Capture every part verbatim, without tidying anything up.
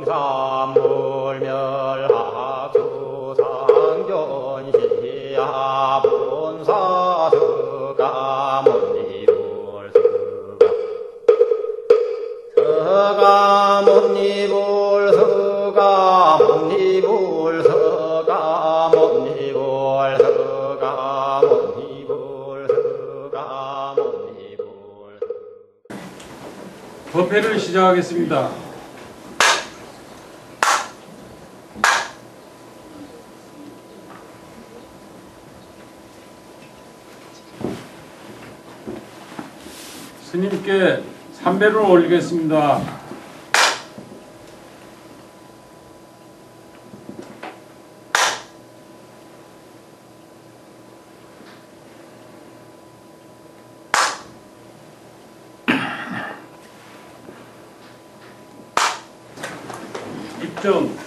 상견시야 본사스가 못니불 서가 못니불 서가 못니불 서가 못니불 서가 못니불 서가 못니불. 법회를 시작하겠습니다. 스님께 삼배를 올리겠습니다. 입점.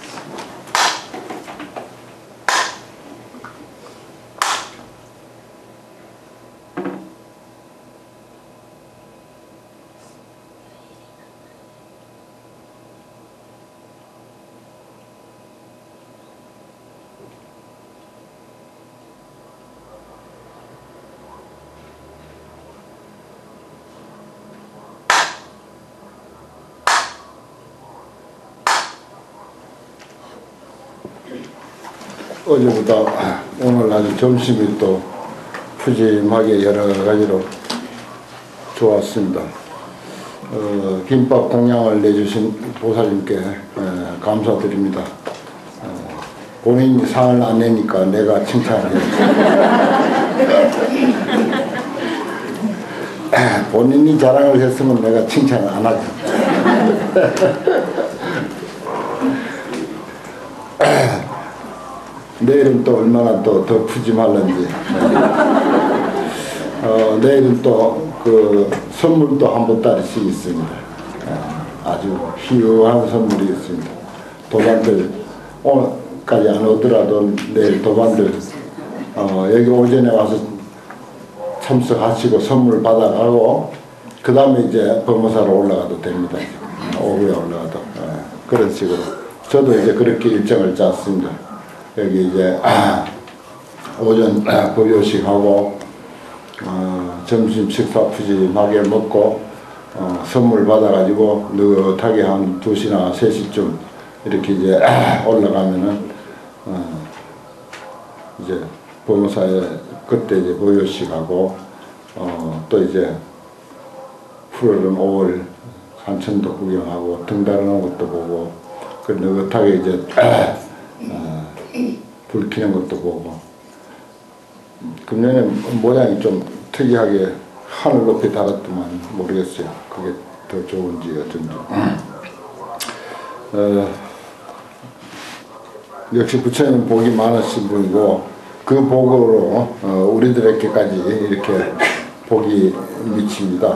어제보다 오늘 아주 점심이 또 푸짐하게 여러 가지로 좋았습니다. 어, 김밥 공양을 내주신 보살님께 에, 감사드립니다. 어, 본인이 상을 안 내니까 내가 칭찬해야지. 본인이 자랑을 했으면 내가 칭찬을 안 하죠. 내일은 또 얼마나 또 더 푸짐할런지. 어, 내일은 또 그 선물도 한 보따리씩 있습니다. 아주 희유한 선물이 있습니다. 도반들 오늘까지 안 오더라도 내일 도반들 어, 여기 오전에 와서 참석하시고 선물 받아가고 그 다음에 이제 법무사로 올라가도 됩니다. 오후에 올라가도 어, 그런 식으로 저도 이제 그렇게 일정을 짰습니다. 여기 이제 아, 오전 아, 법요식하고 어, 점심 식사 푸짐하게 먹고 어, 선물 받아가지고 느긋하게 한 두 시나 세 시쯤 이렇게 이제 아, 올라가면은 어, 이제 법무사에 그때 이제 법요식하고 어, 또 이제 푸르른 오월 산천도 구경하고 등다르는 것도 보고 그 느긋하게 이제 아, 어, 불 켜는 것도 보고. 금년에 모양이 좀 특이하게 하늘 높이 달았더만 모르겠어요. 그게 더 좋은지 어쩐지. 어, 역시 부처님 복이 많으신 분이고 그 복으로 어, 우리들에게까지 이렇게 복이 미칩니다.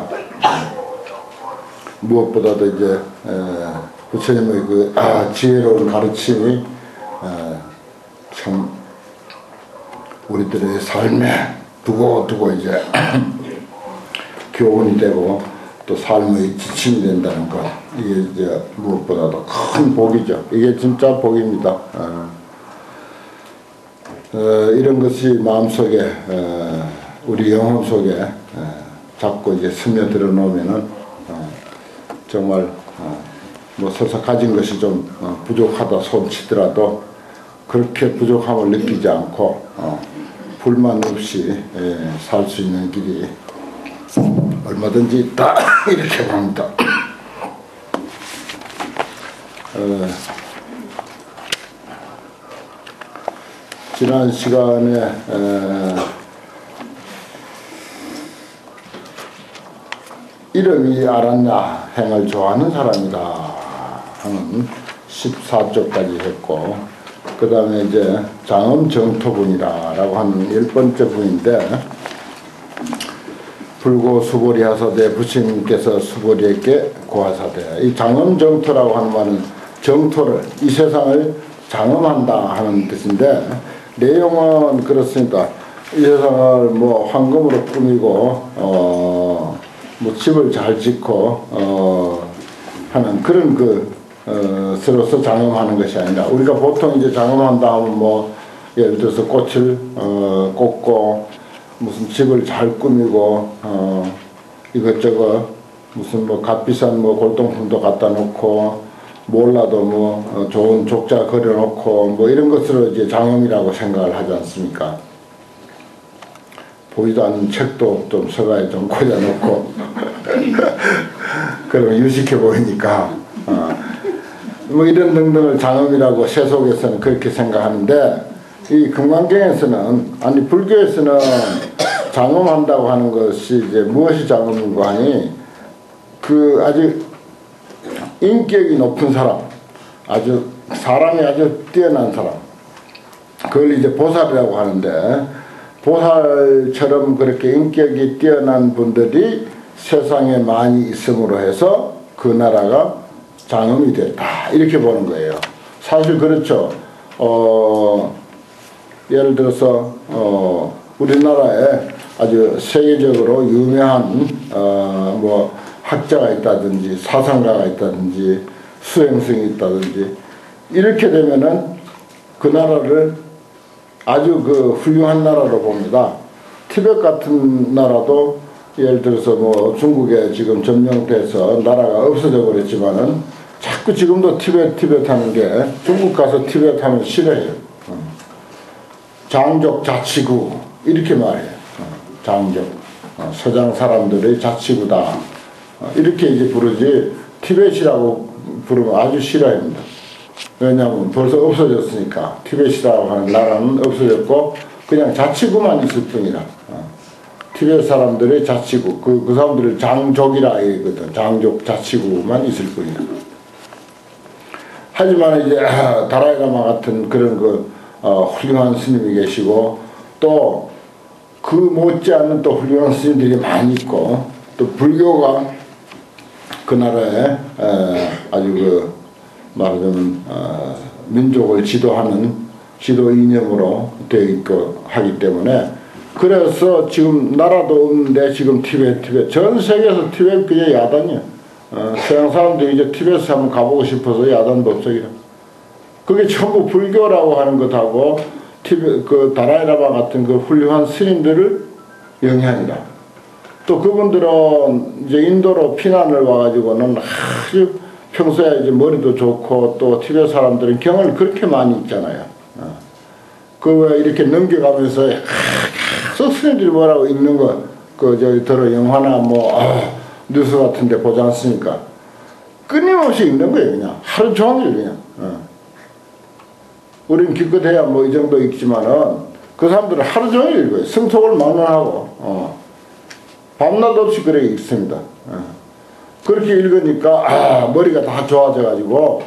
무엇보다도 이제 에, 부처님의 그 아, 지혜로운 가르침이 에, 참 우리들의 삶에 두고두고 이제 교훈이 되고 또 삶의 지침이 된다는 것, 이게 이제 무엇보다도 큰 복이죠. 이게 진짜 복입니다. 어, 어, 이런 것이 마음속에 어, 우리 영혼 속에 어, 자꾸 이제 스며들어 놓으면은 어, 정말 어, 뭐 서서 가진 것이 좀 어, 부족하다 손치더라도 그렇게 부족함을 느끼지 않고 어, 불만 없이 살 수 있는 길이 얼마든지 있다 이렇게 봅니다. 어, 지난 시간에 에, 이름이 알았냐 행을 좋아하는 사람이다 하는 십사 조까지 했고 그 다음에 이제 장엄정토분이라고 하는 열 번째 분인데 불고 수보리 하사대 부처님께서 수보리에게 고하사대 이 장엄정토라고 하는 말은 정토를 이 세상을 장엄한다 하는 뜻인데 내용은 그렇습니다. 이 세상을 뭐 황금으로 꾸미고 어 뭐 집을 잘 짓고 어 하는 그런 그 어, 서로서 장엄하는 것이 아니라 우리가 보통 이제 장엄한다 하면 뭐 예를 들어서 꽃을 어, 꽂고 무슨 집을 잘 꾸미고 어, 이것저것 무슨 뭐 값비싼 뭐 골동품도 갖다 놓고 몰라도 뭐 어, 좋은 족자 그려놓고 뭐 이런 것으로 이제 장엄이라고 생각을 하지 않습니까? 보이도 않는 책도 좀 서가에 좀 꽂아놓고 그러면 유식해 보이니까 어, 뭐 이런 등등을 장엄이라고 세속에서는 그렇게 생각하는데 이 금강경에서는 아니 불교에서는 장엄한다고 하는 것이 이제 무엇이 장엄인고 하니 그 아주 인격이 높은 사람, 아주 사람이 아주 뛰어난 사람, 그걸 이제 보살이라고 하는데 보살처럼 그렇게 인격이 뛰어난 분들이 세상에 많이 있음으로 해서 그 나라가 장엄이 됐다 이렇게 보는 거예요. 사실 그렇죠. 어, 예를 들어서 어, 우리나라에 아주 세계적으로 유명한 어, 뭐 학자가 있다든지 사상가가 있다든지 수행성이 있다든지 이렇게 되면은 그 나라를 아주 그 훌륭한 나라로 봅니다. 티벳 같은 나라도 예를 들어서 뭐 중국에 지금 점령돼서 나라가 없어져 버렸지만은 자꾸 지금도 티벳 티벳 하는 게 중국 가서 티벳 하면 싫어해요. 장족 자치구 이렇게 말해요. 장족 서장 사람들의 자치구다 이렇게 이제 부르지 티벳이라고 부르면 아주 싫어합니다. 왜냐하면 벌써 없어졌으니까 티벳이라고 하는 나라는 없어졌고 그냥 자치구만 있을 뿐이라 티벳 사람들의 자치구 그, 그 사람들을 장족이라 얘기거든. 장족 자치구만 있을 뿐이라. 하지만 이제 다라이라마 같은 그런 그 어, 훌륭한 스님이 계시고 또 그 못지않은 또 훌륭한 스님들이 많이 있고 또 불교가 그 나라에 에, 아주 그 말하자면 어, 민족을 지도하는 지도 이념으로 되어 있고 하기 때문에 그래서 지금 나라도 없는데 지금 티벳 티벳 전 세계에서 티벳 그게 야단이야. 어, 서양 사람들이 이제 티벳에 한번 가보고 싶어서 야단 법석이라. 그게 전부 불교라고 하는 것하고 티벳 그 다라이라마 같은 그 훌륭한 스님들을 영향이라. 또 그분들은 이제 인도로 피난을 와가지고는 아주 평소에 이제 머리도 좋고 또 티벳 사람들은 경을 그렇게 많이 읽잖아요. 어. 그 왜 이렇게 넘겨가면서 계속 스님들이 뭐라고 읽는 거, 그 저기 들어 영화나 뭐 아, 뉴스 같은데 보지 않습니까? 끊임없이 읽는 거예요, 그냥 하루 종일 그냥. 어. 우리는 기껏해야 뭐 이 정도 읽지만은 그 사람들은 하루 종일 읽어요. 승속을 막론하고 어. 밤낮 없이 그렇게 읽습니다. 어. 그렇게 읽으니까 아, 머리가 다 좋아져가지고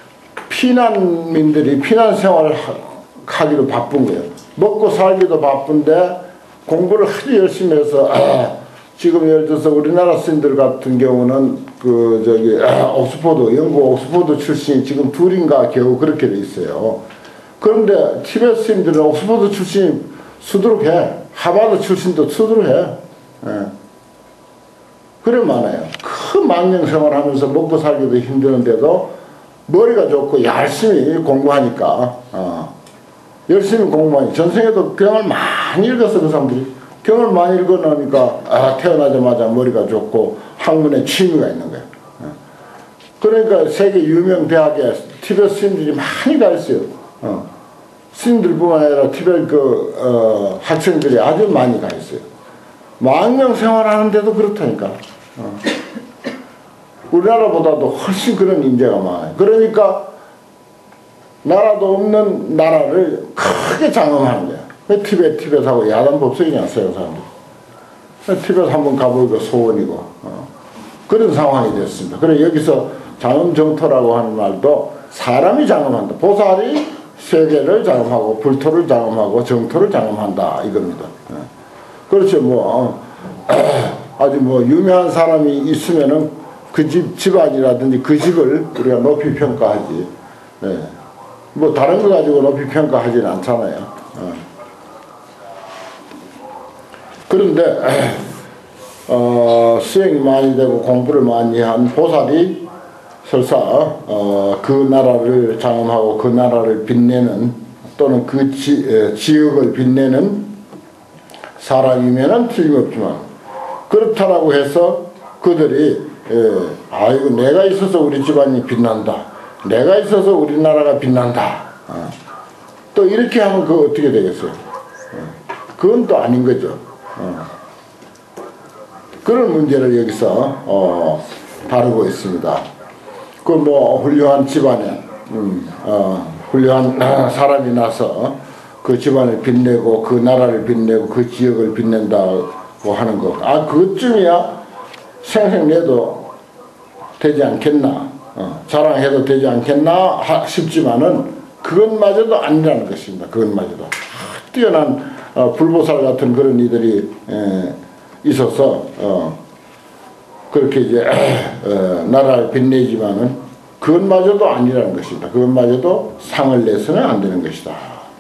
피난민들이 피난 생활을 하, 하기로 바쁜 거예요. 먹고 살기도 바쁜데 공부를 아주 열심히 해서 아, 지금 예를 들어서 우리나라 스님들 같은 경우는 그 저기 아, 옥스포드 영국 옥스포드 출신이 지금 둘인가 겨우 그렇게 돼 있어요. 그런데 티벳 스님들은 옥스포드 출신이 수두룩해. 하버드 출신도 수두룩해. 예. 그래 많아요. 큰 망명생활 하면서 먹고 살기도 힘드는데도 머리가 좋고 열심히 공부하니까 어. 열심히 공부하니 전생에도 경을 많이 읽었어. 그 사람들이 경을 많이 읽어놓으니까 아, 태어나자마자 머리가 좋고 학문에 취미가 있는 거야. 어. 그러니까 세계 유명 대학에 티벳 스님들이 많이 가 있어요. 어. 스님들뿐만 아니라 티벳 그 어, 학생들이 아주 많이 가 있어요. 망명 생활하는데도 그렇다니까. 어. 우리나라보다도 훨씬 그런 인재가 많아요. 그러니까 나라도 없는 나라를 크게 장엄하는 거야. 왜 티벳 티벳하고 야단 법석이냐 서양 사람들. 티벳 한번 가보니까 소원이고 어. 그런 상황이 됐습니다. 그래 여기서 장엄정토라고 하는 말도 사람이 장엄한다. 보살이 세계를 장엄하고 불토를 장엄하고 정토를 장엄한다 이겁니다. 어. 그렇죠. 뭐 어, 아주 뭐 유명한 사람이 있으면은 그 집 집안이라든지 그 집을 우리가 높이 평가하지. 네. 뭐 다른 거 가지고 높이 평가하지는 않잖아요. 어. 그런데 어, 수행이 많이 되고 공부를 많이 한 보살이 설사 어, 그 나라를 장엄하고 그 나라를 빛내는 또는 그 지, 에, 지역을 빛내는 사람이면은 틀림없지만 그렇다라고 해서 그들이 에, 아이고 내가 있어서 우리 집안이 빛난다, 내가 있어서 우리나라가 빛난다, 어. 또 이렇게 하면 그거 어떻게 되겠어요? 어. 그건 또 아닌 거죠. 어. 그런 문제를 여기서 어, 다루고 있습니다. 그 뭐 훌륭한 집안에 음, 어, 훌륭한 사람이 나서 그 집안을 빛내고 그 나라를 빛내고 그 지역을 빛낸다고 하는 거, 아 그것쯤이야 생생내도 되지 않겠나, 어, 자랑해도 되지 않겠나 하, 싶지만은 그것마저도 아니라는 것입니다. 그것마저도 뛰어난 어, 불보살 같은 그런 이들이 에, 있어서 어, 그렇게 이제 어, 나라를 빛내지만은 그것마저도 아니라는 것입니다. 그것마저도 상을 내서는 안 되는 것이다.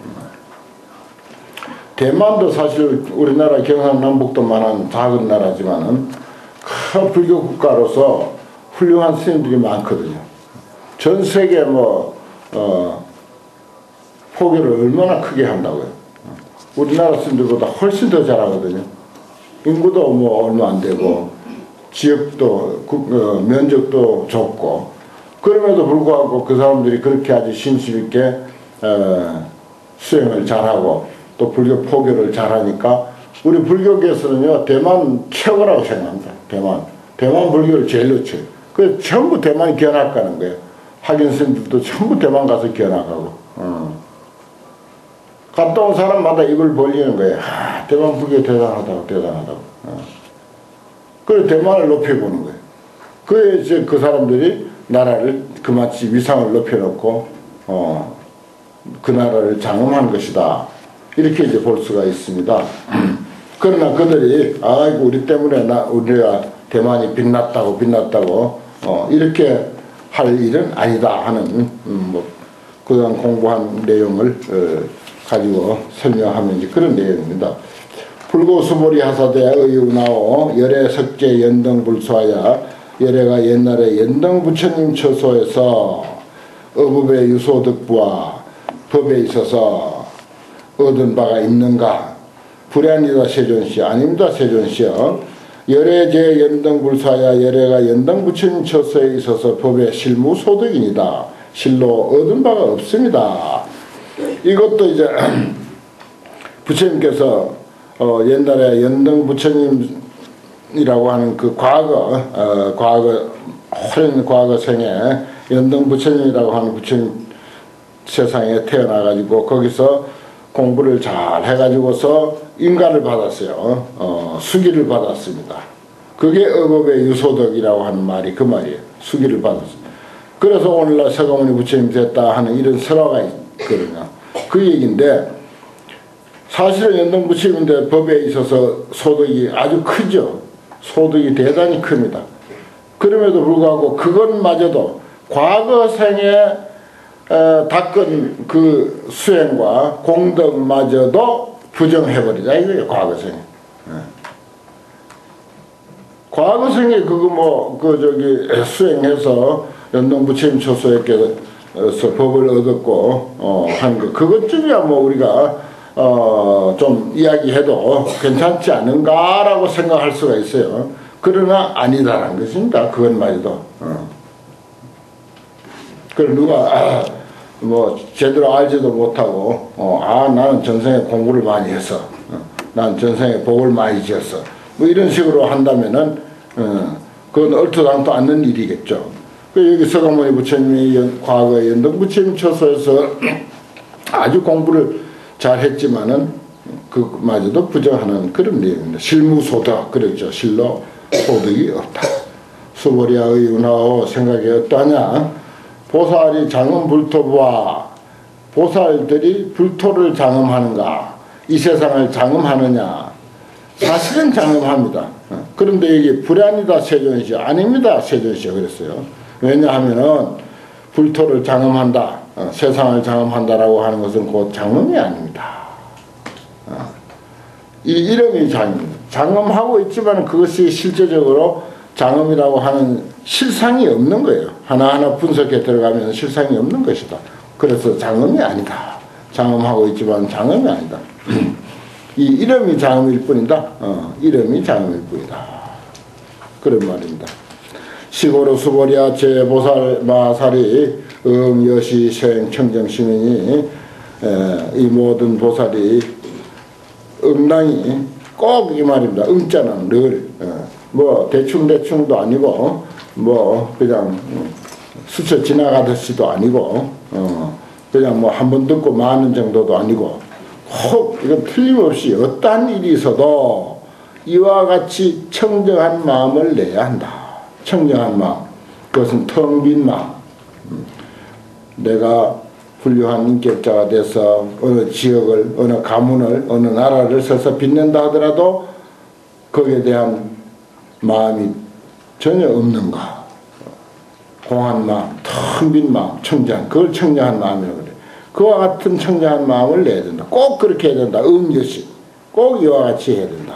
대만도 사실 우리나라 경상남북도만한 작은 나라지만은 큰 불교 국가로서 훌륭한 스님들이 많거든요. 전 세계 뭐 어, 포교를 얼마나 크게 한다고요. 우리나라 스님들보다 훨씬 더 잘하거든요. 인구도 뭐 얼마 안 되고 지역도 국, 어, 면적도 좁고 그럼에도 불구하고 그 사람들이 그렇게 아주 신심 있게 어, 수행을 잘하고 또 불교 포교를 잘하니까 우리 불교계에서는요 대만 최고라고 생각합니다. 대만 대만 불교를 제일 놓쳐요. 그 전부 대만이 견학 가는 거예요. 학인 스님들도 전부 대만 가서 견학하고 어. 갔다 온 사람마다 입을 벌리는 거예요. 아, 대만 불교 대단하다고 대단하다고. 어. 그래서 대만을 높여보는 거예요. 그에 이제 그 사람들이 나라를 그마치 위상을 높여놓고 어, 그 나라를 장엄한 것이다. 이렇게 이제 볼 수가 있습니다. 그러나 그들이 아이고 우리 때문에 나 우리가 대만이 빛났다고 빛났다고 어, 이렇게 할 일은 아니다 하는 음, 뭐 그동안 공부한 내용을 어, 가지고 설명하면 이제 그런 내용입니다. 불고수보리 하사대 의우나오 열애 석제 연등불수하야 열애가 옛날에 연등 부처님 처소에서 어법의 유소득부와 법에 있어서 얻은 바가 있는가? 불안이다 세존시. 아닙니다 세존시여. 열애제 연등불수하야 열애가 연등 부처님 처소에 있어서 법의 실무소득이니다. 실로 얻은 바가 없습니다. 이것도 이제 부처님께서 어, 옛날에 연등 부처님이라고 하는 그 과거, 어, 과거, 오랜 과거 생에 연등 부처님이라고 하는 부처님 세상에 태어나가지고 거기서 공부를 잘 해가지고서 인가를 받았어요. 어, 수기를 받았습니다. 그게 어법의 유소덕이라고 하는 말이 그 말이에요. 수기를 받았어요. 그래서 오늘날 서가모니 부처님 됐다 하는 이런 설화가 있거든요. 그 얘기인데 사실은 연등 부처님인데 법에 있어서 소득이 아주 크죠. 소득이 대단히 큽니다. 그럼에도 불구하고 그것마저도 과거 생에 어, 닦은 그 수행과 공덕마저도 부정해버리자 이거예요. 과거 생에. 네. 과거 생에 그거 뭐 그 저기 수행해서 연등 부처님 처소에서 법을 얻었고 어, 한 거 그것쯤이야 뭐 우리가 어, 좀 이야기해도 괜찮지 않은가라고 생각할 수가 있어요. 그러나 아니다라는 것입니다. 그것마저도. 어. 그걸 누가 아, 뭐 제대로 알지도 못하고 어, 아 나는 전생에 공부를 많이 해서 어, 난 전생에 복을 많이 지었어 뭐 이런 식으로 한다면은 어, 그건 얼토당토 않는 일이겠죠. 그 여기 서가모니 부처님이 과거에 연등 부처님 처소에서 아주 공부를 잘 했지만은 그마저도 부정하는 그런 내용입니다. 실무소득 그랬죠. 실로 소득이 없다. 수보리아의 운하오 생각이 어떠하냐? 보살이 장엄불토부와 보살들이 불토를 장엄하는가? 이 세상을 장엄하느냐? 사실은 장엄합니다. 그런데 이게 불안이다 세존시 아닙니다 세존시 그랬어요. 왜냐하면은 불토를 장엄한다. 어, 세상을 장엄한다라고 하는 것은 곧 장엄이 아닙니다. 어, 이 이름이 장엄입니다. 장엄하고 있지만 그것이 실제적으로 장엄이라고 하는 실상이 없는 거예요. 하나하나 분석해 들어가면 실상이 없는 것이다. 그래서 장엄이 아니다. 장엄하고 있지만 장엄이 아니다. 이 이름이 장엄일 뿐이다. 어, 이름이 장엄일 뿐이다. 그런 말입니다. 시고로 수보리아 제보살 마살이 응여시 생 청정시민이 이 모든 보살이 응당이 꼭 이 말입니다. 응자는 늘 뭐 대충대충도 아니고 뭐 그냥 스쳐 지나가듯이도 아니고 어 그냥 뭐 한 번 듣고 마는 정도도 아니고 꼭 이건 틀림없이 어떠한 일이 있어도 이와 같이 청정한 마음을 내야 한다. 청정한 마음. 그것은 텅 빈 마음. 내가 훌륭한 인격자가 돼서 어느 지역을, 어느 가문을, 어느 나라를 서서 빛낸다 하더라도 거기에 대한 마음이 전혀 없는가. 공한 마음, 텅 빈 마음, 청정한, 그걸 청정한 마음이라고 그래. 그와 같은 청정한 마음을 내야 된다. 꼭 그렇게 해야 된다. 응여시. 꼭 이와 같이 해야 된다.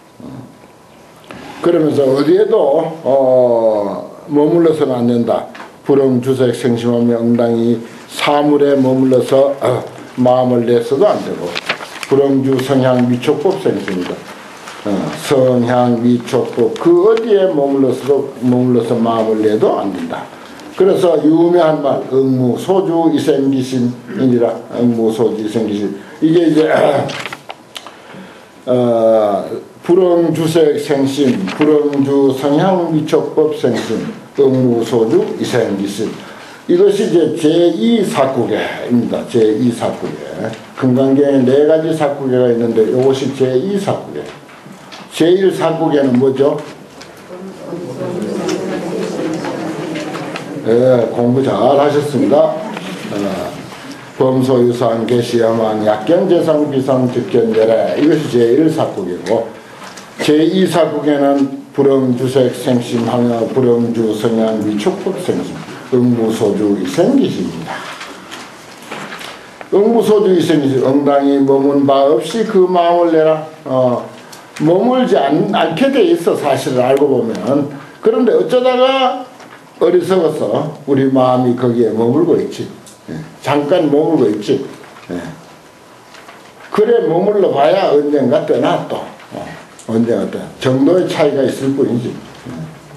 그러면서 어디에도 어, 머물러서는 안 된다. 불응주색 생심하며 응당이 사물에 머물러서 어, 마음을 내서도 안 되고 불응주 성향 미촉법 생심이다. 어, 성향 미촉법 그 어디에 머물러서도 머물러서 마음을 내도 안 된다. 그래서 유명한 말 응무소주 이생기심이니라. 응무소주 이생기심 이게 이제 어, 불응주색 생심 불응주 성향 미촉법 생심 응무소주 이생기심 이것이 이제 제이 사구계입니다. 제이 사구계. 금강경에 네 가지 사구계가 있는데 이것이 제이 사구계. 제일 사구계는 뭐죠? 네, 공부 잘 하셨습니다. 어, 범소유상 계시야만 약견재상 비상 즉견제래 이것이 제일 사구계고 제이 사구계는 불응주색 생심항여 불응주 성향 미촉법 생심 응무소주 이생기심입니다. 응무소주 이생기심 응당이 머문 바 없이 그 마음을 내라. 어, 머물지 않, 않게 돼 있어 사실을 알고 보면. 그런데 어쩌다가 어리석어서 우리 마음이 거기에 머물고 있지. 예, 잠깐 머물고 있지. 예. 그래 머물러 봐야 언젠가 떠나 또. 어, 언젠가 떠나. 정도의 차이가 있을 뿐이지. 예.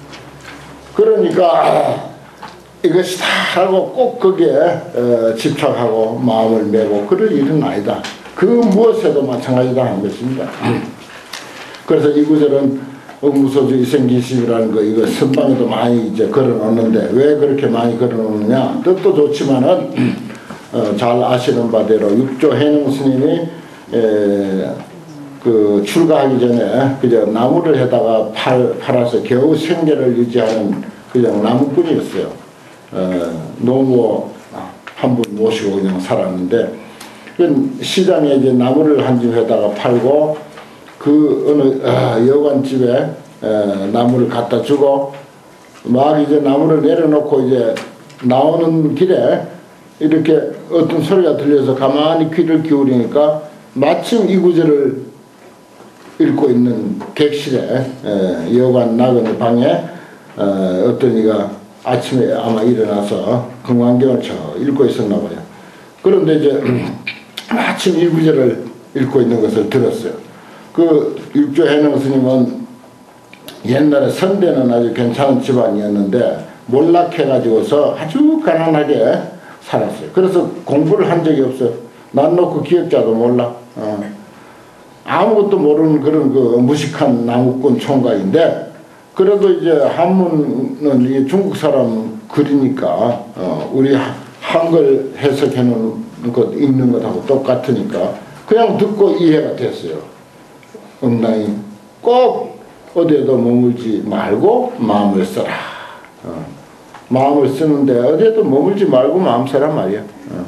그러니까 아, 이것이 다 하고 꼭 거기에 어, 집착하고 마음을 메고 그럴 일은 아니다. 그 무엇에도 마찬가지다 하는 것입니다. 그래서 이 구절은 응무소주 이생기심이라는 거 이거 선방에도 많이 이제 걸어놓는데 왜 그렇게 많이 걸어놓느냐. 뜻도 좋지만은 어, 잘 아시는 바대로 육조 해능 스님이 에, 그 출가하기 전에 그저 나무를 해다가 팔, 팔아서 겨우 생계를 유지하는 그냥 나무꾼이었어요. 어, 노무 한 분 모시고 그냥 살았는데 그 시장에 이제 나무를 한 집 해다가 팔고 그 어느 어, 여관집에 에, 나무를 갖다 주고 막 이제 나무를 내려놓고 이제 나오는 길에 이렇게 어떤 소리가 들려서 가만히 귀를 기울이니까 마침 이 구절을 읽고 있는 객실에 에, 여관 나그네 방에 어, 어떤 이가 아침에 아마 일어나서 금강경을 저 읽고 있었나 봐요. 그런데 이제 마침 이 구절을 읽고 있는 것을 들었어요. 그 육조 해능 스님은 옛날에 선대는 아주 괜찮은 집안이었는데 몰락해가지고서 아주 가난하게 살았어요. 그래서 공부를 한 적이 없어요. 난 놓고 기억자도 몰라. 어. 아무것도 모르는 그런 그 무식한 나무꾼 총각인데 그래도 이제 한문은 이게 중국 사람 글이니까 어, 우리 한글 해석해 놓은 것 읽는 것하고 똑같으니까 그냥 듣고 이해가 됐어요. 응당이 꼭 어디에도 머물지 말고 마음을 써라. 어. 마음을 쓰는데 어디에도 머물지 말고 마음 써라 말이야. 어.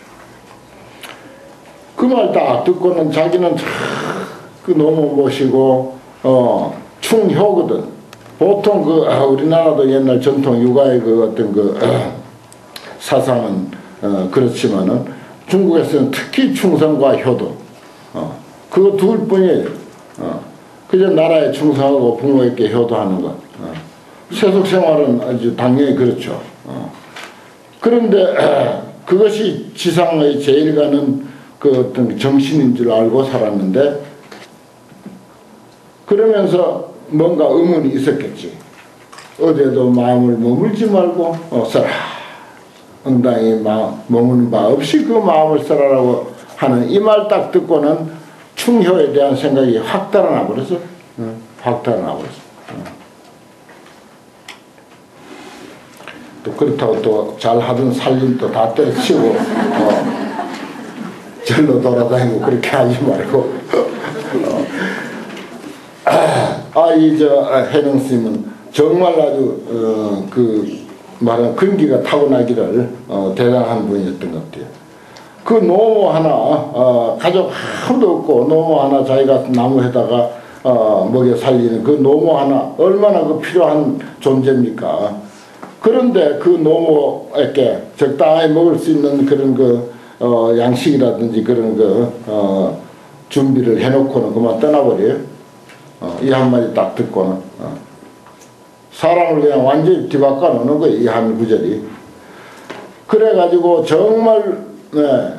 그 말 딱 듣고는 자기는 그 노모 모시고 어, 충효거든. 보통 그 아, 우리나라도 옛날 전통 육아의 그 어떤 그 어, 사상은 어, 그렇지만은 중국에서는 특히 충성과 효도 어, 그거 둘 뿐이에요. 어, 그저 나라에 충성하고 부모에게 효도하는 것. 어. 세속 생활은 아주 당연히 그렇죠. 어. 그런데 그것이 지상의 제일 가는 그 어떤 정신인 줄 알고 살았는데, 그러면서 뭔가 의문이 있었겠지. 어디에도 마음을 머물지 말고 어, 써라. 응당히 마음, 머무는 바 없이 그 마음을 써라라고 하는 이 말 딱 듣고는 충효에 대한 생각이 확 달아나 버렸어. 어, 확 달아나 버렸어. 어. 또 그렇다고 또 잘하던 살림도 다 때려치우고 어, 절로 돌아다니고 그렇게 하지 말고 어. 아, 이 저 해능 스님은 정말 아주 어, 그 말하는 근기가 타고나기를 어, 대단한 분이었던 것 같아요. 그 노모 하나 어, 가족 아무도 없고 노모 하나 자기가 나무에다가 어, 먹여 살리는 그 노모 하나 얼마나 그 필요한 존재입니까? 그런데 그 노모에게 적당히 먹을 수 있는 그런 그 어, 양식이라든지 그런 그 어, 준비를 해놓고는 그만 떠나버려요. 어, 이 한마디 딱 듣고는 어. 사람을 그냥 완전히 뒤바꿔 놓는 거예요. 이 한 구절이. 그래가지고 정말 네,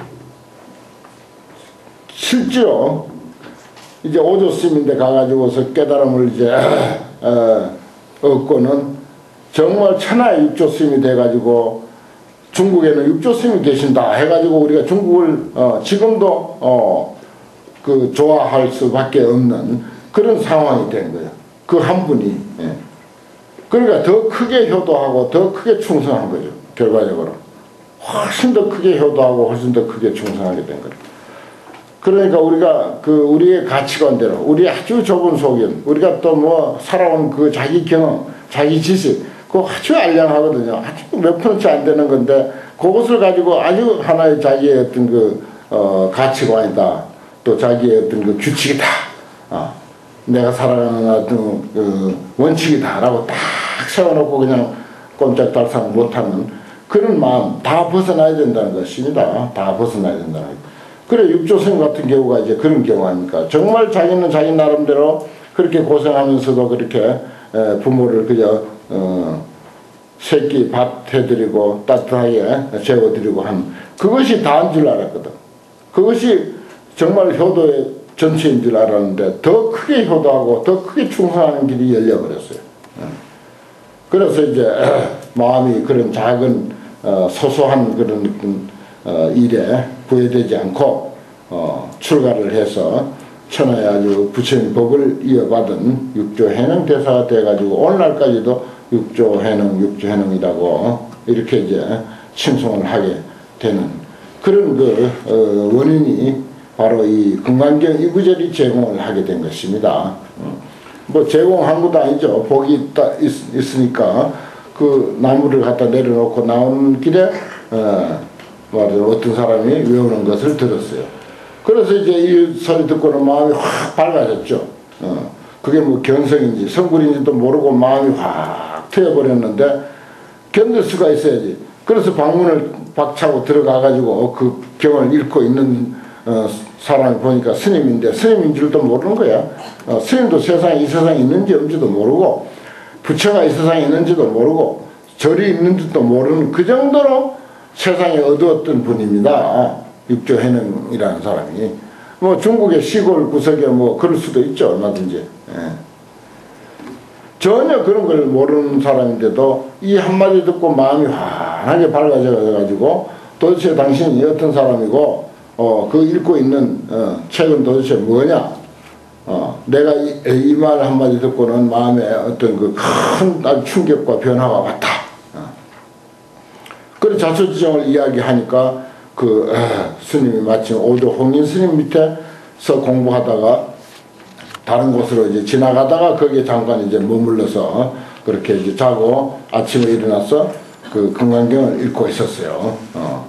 실제로 이제 오조스님인데 가가지고서 깨달음을 이제 어, 얻고는 정말 천하의 육조스님이 돼가지고 중국에는 육조스님이 계신다 해가지고 우리가 중국을 어, 지금도 어, 그 좋아할 수밖에 없는 그런 상황이 된 거예요. 그 한 분이. 예. 그러니까 더 크게 효도하고 더 크게 충성한 거죠. 결과적으로. 훨씬 더 크게 효도하고 훨씬 더 크게 충성하게 된 거예요. 그러니까 우리가 그 우리의 가치관대로 우리 아주 좁은 소견, 우리가 또 뭐 살아온 그 자기 경험, 자기 지식, 그거 아주 알량하거든요. 아주 몇 프로치 안 되는 건데 그것을 가지고 아주 하나의 자기의 어떤 그 어, 가치관이다. 또 자기의 어떤 그 규칙이다. 어, 내가 살아가는 어떤 그 원칙이다라고 딱 세워놓고 그냥 꼼짝달싹 못하는 그런 마음 다 벗어나야 된다는 것입니다. 다 벗어나야 된다는 것. 그래 육조스님 같은 경우가 이제 그런 경우 아닙니까? 정말 자기는 자기 나름대로 그렇게 고생하면서도 그렇게 부모를 그저 어, 새끼 밥 해드리고 따뜻하게 재워드리고 한 그것이 다인 줄 알았거든. 그것이 정말 효도의 전체인 줄 알았는데 더 크게 효도하고 더 크게 충성하는 길이 열려버렸어요. 그래서 이제 마음이 그런 작은 어, 소소한 그런 어, 일에 구애되지 않고 어, 출가를 해서 천하에 아주 부처님 법을 이어받은 육조해능 대사가 돼가지고 오늘날까지도 육조해능 육조해능이라고 이렇게 이제 칭송을 하게 되는 그런 그 어, 원인이 바로 이 금강경 이 구절이 제공을 하게 된 것입니다. 뭐 제공한 것도 아니죠. 복이 있다, 있, 있으니까 그 나무를 갖다 내려놓고 나오는 길에 어, 말하자면 어떤 사람이 외우는 것을 들었어요. 그래서 이제 이 소리 듣고는 마음이 확 밝아졌죠. 어, 그게 뭐 견성인지 성불인지도 모르고 마음이 확 트여버렸는데 견딜 수가 있어야지. 그래서 방문을 박차고 들어가가지고 그 경을 읽고 있는 어, 사람이 보니까 스님인데 스님인 줄도 모르는 거야. 어, 스님도 세상에 이 세상에 있는지 없는지도 모르고 부처가 이 세상에 있는지도 모르고 절이 있는지도 모르는 그 정도로 세상에 어두웠던 분입니다. 육조해능이라는 사람이. 뭐 중국의 시골 구석에 뭐 그럴 수도 있죠. 얼마든지. 예. 전혀 그런 걸 모르는 사람인데도 이 한마디 듣고 마음이 환하게 밝아져 가지고 도대체 당신이 어떤 사람이고 어, 그 읽고 있는 어, 책은 도대체 뭐냐? 어, 내가 이 말 한마디 듣고는 마음에 어떤 그 큰 충격과 변화가 왔다. 어. 그래 자초지종을 이야기하니까 그 에, 스님이 마침 오조 홍인 스님 밑에서 공부하다가 다른 곳으로 이제 지나가다가 거기에 잠깐 이제 머물러서 그렇게 이제 자고 아침에 일어나서 그 금강경을 읽고 있었어요. 어.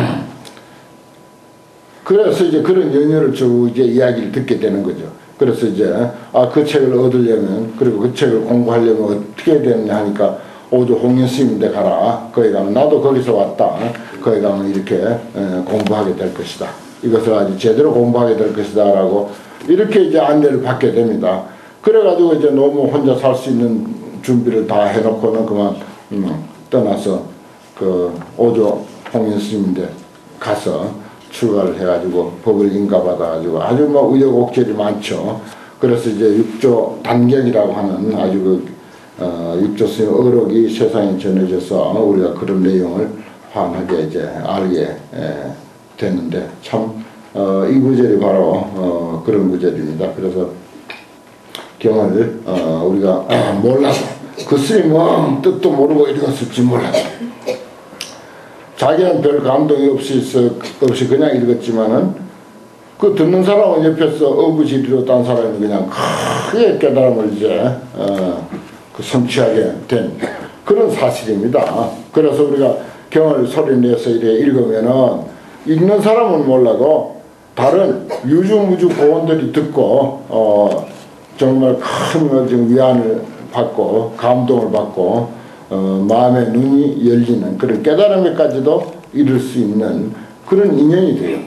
그래서 이제 그런 연유를 주고 이제 이야기를 듣게 되는 거죠. 그래서 이제 아 그 책을 얻으려면 그리고 그 책을 공부하려면 어떻게 해야 되느냐 하니까 오조 홍인 스님인데 가라. 거기 가면 나도 거기서 왔다. 거기 가면 이렇게 에, 공부하게 될 것이다. 이것을 아주 제대로 공부하게 될 것이다 라고 이렇게 이제 안내를 받게 됩니다. 그래가지고 이제 너무 혼자 살 수 있는 준비를 다 해놓고는 그만 음, 떠나서 그 오조 홍인 스님인데 가서 출가를 해가지고 법을 인가받아가지고 아주 뭐 우여곡절이 많죠. 그래서 이제 육조 단경이라고 하는 아주 그 어, 육조 스님 어록이 세상에 전해져서 우리가 그런 내용을 환하게 이제 알게 에, 됐는데 참 어, 이 구절이 바로 어, 그런 구절입니다. 그래서 경을 어, 우리가 아, 몰라서 그 스님은 뜻도 모르고 읽었을지 몰라서 자기는 별 감동이 없이, 없이 그냥 읽었지만은 그 듣는 사람은 옆에서 어부지리로 딴 사람이 그냥 크게 깨달음을 이제 어, 그 성취하게 된 그런 사실입니다. 그래서 우리가 경을 소리내서 이렇게 읽으면은 읽는 사람은 몰라도 다른 유주무주 고원들이 듣고 어, 정말 큰 지금 위안을 받고 감동을 받고 어, 마음의 눈이 열리는 그런 깨달음에까지도 이룰 수 있는 그런 인연이 돼요.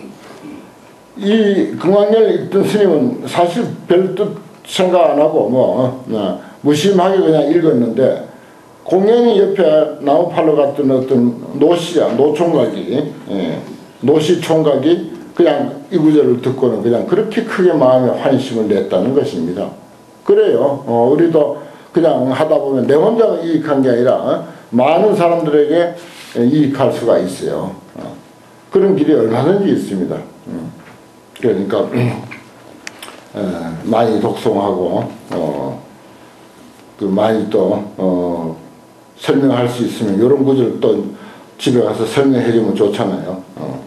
이 금강경을 읽던 스님은 사실 별 뜻 생각 안 하고 뭐 어, 무심하게 그냥 읽었는데 공연히 옆에 나무팔로 갔던 어떤 노씨야 노총각이 예, 노씨 총각이 그냥 이 구절을 듣고는 그냥 그렇게 크게 마음에 환심을 냈다는 것입니다. 그래요. 어, 우리도 그냥 하다 보면 내 혼자 이익한 게 아니라 어? 많은 사람들에게 이익할 수가 있어요. 어. 그런 길이 얼마든지 있습니다. 음. 그러니까 에, 많이 독송하고 어, 그 많이 또 어, 설명할 수 있으면 이런 구절 또 집에 가서 설명해 주면 좋잖아요. 어.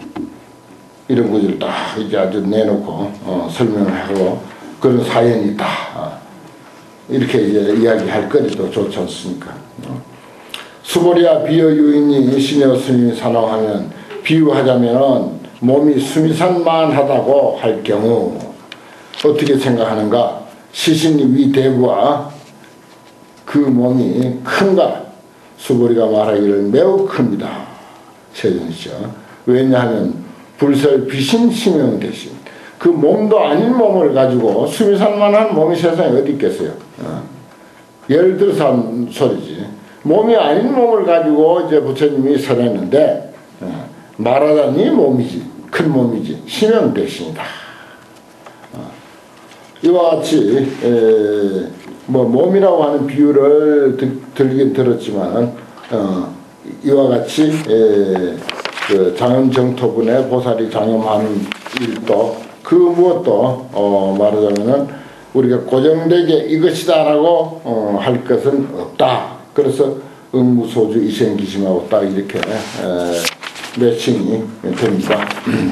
이런 구절 딱 이제 아주 내놓고 어, 설명을 하고 그런 사연이 있다. 어. 이렇게 이제 이야기할 거리도 좋지 않습니까? 수보리아 비어 유인이 신여 스님이 산왕하면 비유하자면 몸이 수미산만 하다고 할 경우 어떻게 생각하는가? 시신이 위 대부와 그 몸이 큰가? 수보리가 말하기를 매우 큽니다. 세존이죠. 왜냐하면 불설 비신 심형 대신 그 몸도 아닌 몸을 가지고 수미산만한 몸이 세상에 어디 있겠어요? 어. 예를 들어서 한 소리지. 몸이 아닌 몸을 가지고 이제 부처님이 설했는데 어. 말하자니 몸이지, 큰 몸이지, 심형 대신이다. 어. 이와 같이 에, 뭐 몸이라고 하는 비유를 드, 들긴 들었지만 어, 이와 같이 에, 그 장엄정토분에 보살이 장엄하는 일도 그 무엇도 어 말하자면은 우리가 고정되게 이것이다 라고 어 할 것은 없다. 그래서 응무소주 이생기심하고 딱 이렇게 에 매칭이 됩니다.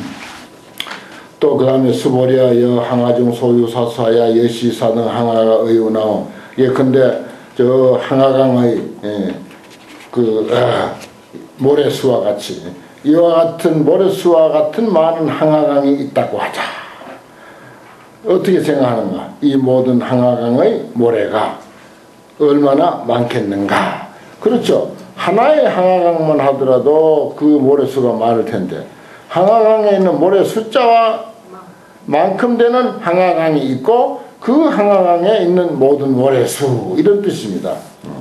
또 그 다음에 수보리아 여 항아중 소유사사야 여시사등 항아가 의우나오. 예컨대 저 항아강의 예, 그 아, 모래수와 같이 이와 같은 모래수와 같은 많은 항아강이 있다고 하자. 어떻게 생각하는가? 이 모든 항아강의 모래가 얼마나 많겠는가? 그렇죠. 하나의 항아강만 하더라도 그 모래수가 많을 텐데 항아강에 있는 모래 숫자와 만큼 되는 항아강이 있고 그 항아강에 있는 모든 모래수 이런 뜻입니다.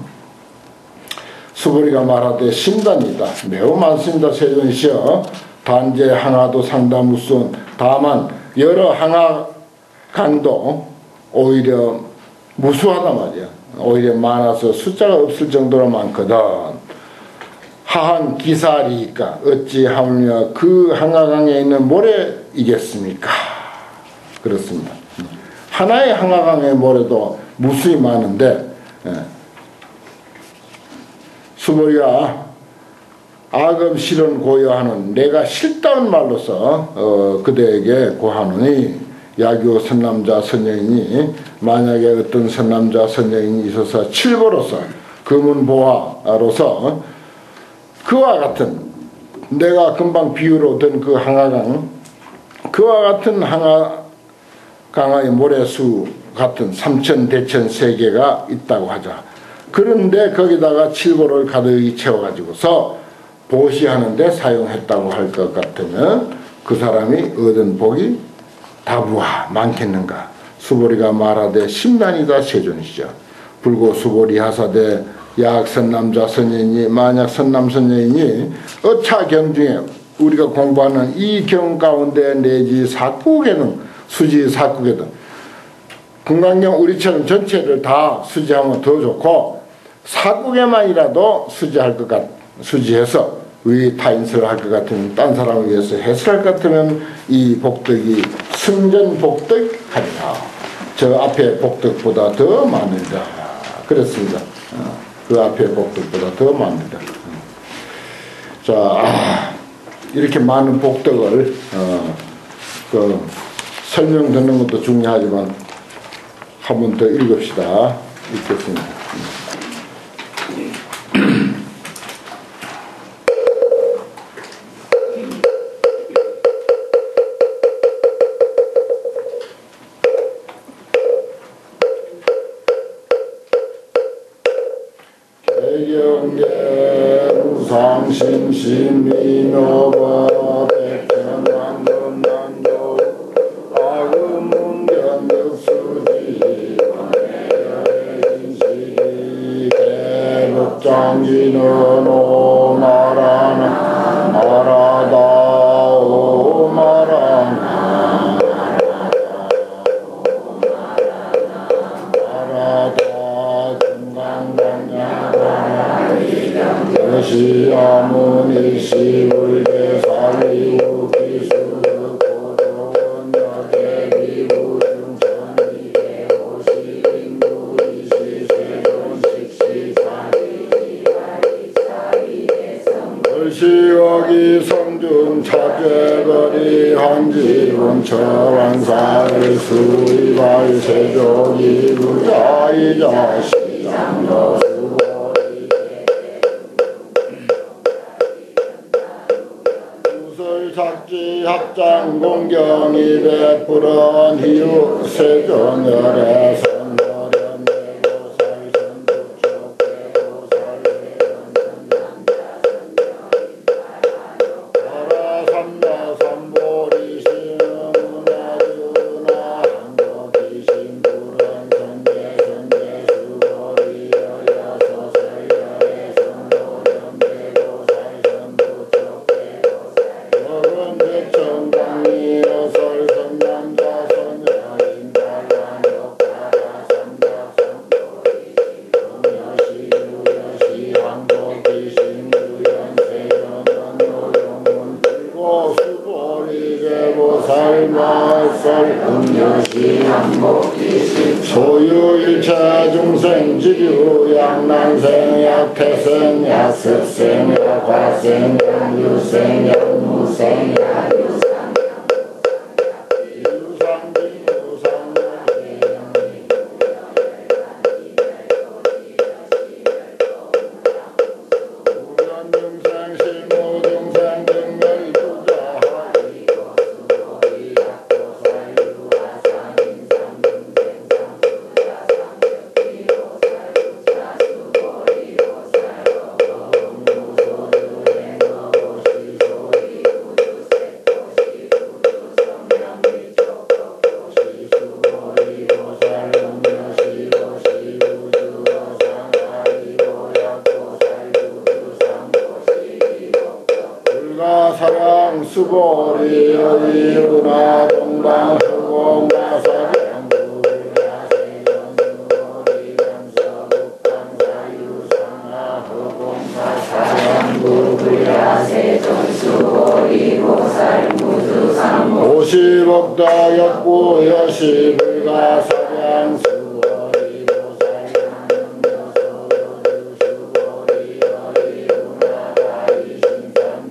수보리가 말하되 심단이다. 매우 많습니다. 세존시여 단제 항아도 상당 무슨 다만 여러 항아강도 오히려 무수하단 말이야. 오히려 많아서 숫자가 없을 정도로 많거든. 하한 기사리니까 어찌 하물며 그 항아강에 있는 모래이겠습니까? 그렇습니다. 하나의 항아강의 모래도 무수히 많은데 예. 수보리가 아금 실은 고여하는 내가 싫다는 말로서 어, 그대에게 고하노니 야교 선남자 선녀인이 만약에 어떤 선남자 선녀인이 있어서 칠보로서 금은보화로서 그와 같은 내가 금방 비유로 든 그 항아강 그와 같은 항아 강의 모래수 같은 삼천 대천 세계가 있다고 하자. 그런데 거기다가 칠보를 가득히 채워가지고서 보시하는데 사용했다고 할 것 같으면 그 사람이 얻은 복이 다부하 많겠는가. 수보리가 말하되 심란이다 세존이시죠. 불고 수보리 하사대 약 선남자 선녀이니 만약 선남 선녀이니 어차경 중에 우리가 공부하는 이 경 가운데 내지 사국에는 수지 사국에도 금강경 우리처럼 전체를 다 수지하면 더 좋고 사국에만이라도 수지할 것 같, 수지해서 의 타인설을 할 것 같으면 딴 사람을 위해서 해설할 것 같으면 이 복덕이 승전 복덕하리라. 저 앞에 복덕보다 더 많으리라. 그렇습니다. 그 앞에 복덕보다 더 많으리라. 자, 아, 이렇게 많은 복덕을 어, 그 설명 듣는 것도 중요하지만 한 번 더 읽읍시다. 읽겠습니다. 개경계 무상심심미묘법 백천만금난도 아금문견득수지 원해인시리 대법장지는 오마라나 마라다 오마라나 마라다 중강강야다 시아무니시 울계살리우 기수득 고조원 여대비부 중천이계 오시인부 이시세존 식시사리지와리사리대성 을시워기 성중 차죄거리 한지원 처완사의 수이발 세족이 부자이자 시장로 작지 합장 공경이 백불은 희우 세전열에 선노련 대고살 전부쪽 대고살 나라 삼다 삼보리 신문나주나 한국이 신불은 선제 선제 수보리 여여서 서열에 선노련 대고살 전부쪽 대고살 대청강리 어설선 남자 선여인 달란 역사가 삼다 삼도리 신여시 유여시 한국이 신유연 세연은 노용은 불고 수보리 개보살 마설 음여시 한국이 신 소유일체 중생 지류 양난생 약태생 약습생 약화생 약유생 약무생 사랑 수보리 여의루나 동방 흑공 마사경 구리야 세경 수보리 감서 북방 사유상하 흑공 마사경 구리야 세전 수보리 보살 무주상 오십억다 역부 여시 불가 사량 수보리 보살 양명여서 수보리 여의루나 다이신삼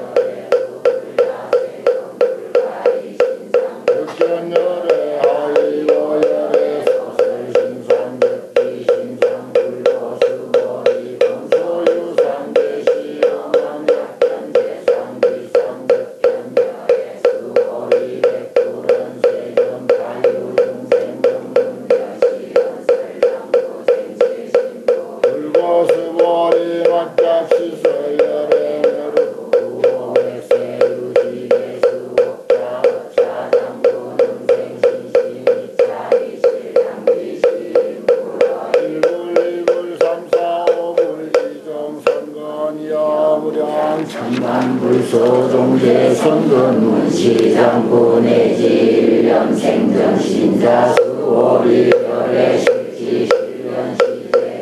열에 하이워열에 소설신상 백비 신상 불고 수보리 금소유상대 시영원 약견 대상 비상 백견열에 수보리 백불은 세견 타유중생열 천만불소종대 선근문시장군의 질병 생전신자 수오리 열애 실지 실련 시대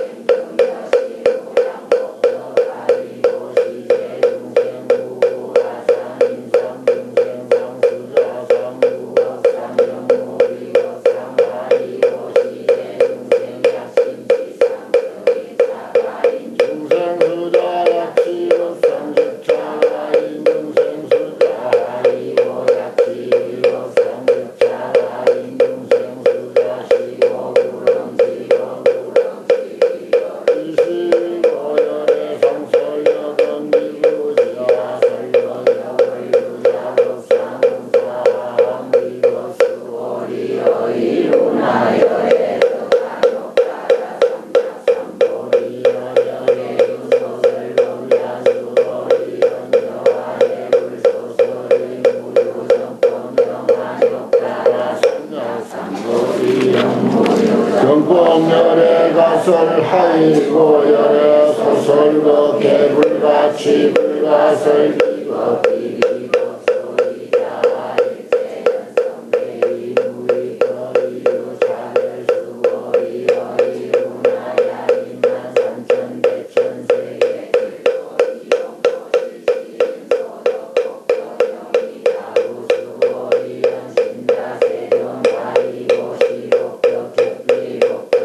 경법열의 가설 하이고 열의 소설거 개불같이 불가설 비거 비비거 소리자 일체는 성대이 무리거 이유 차별 수고리 어이루나야 인만 삼천 백천 세계 불도리 영도 실시인 소덕 복도영이 다우 수고리 연신다 세존 가이고 시록적 객비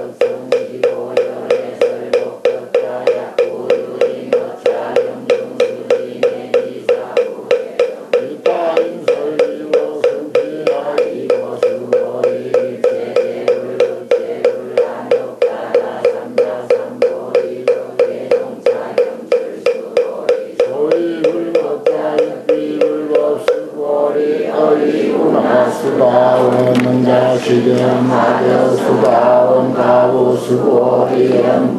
수다원 자시련하여 수다원 가우 수고리연